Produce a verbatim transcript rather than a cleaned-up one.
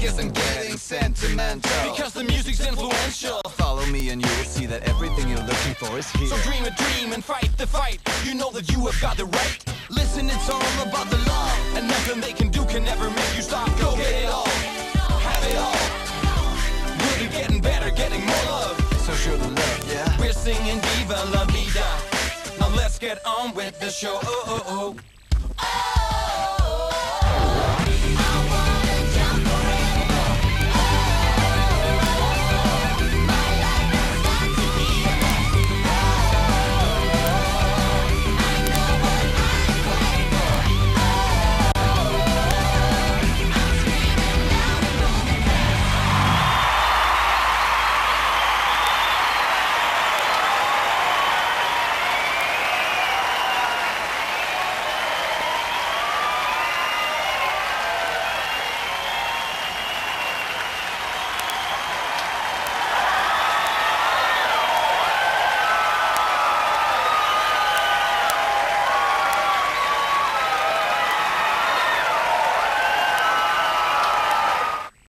guess I'm getting sentimental, because the music's influential. Follow me and you will see that everything you're looking for is here. So dream a dream and fight the fight. You know that you have got the right. Listen, it's all about the love, and nothing they can do can never make you stop. Go get it all, have it all. We'll be getting better, getting more love. So show the love, yeah. We're singing Viva La Vida. Now let's get on with the show. Oh, oh, oh.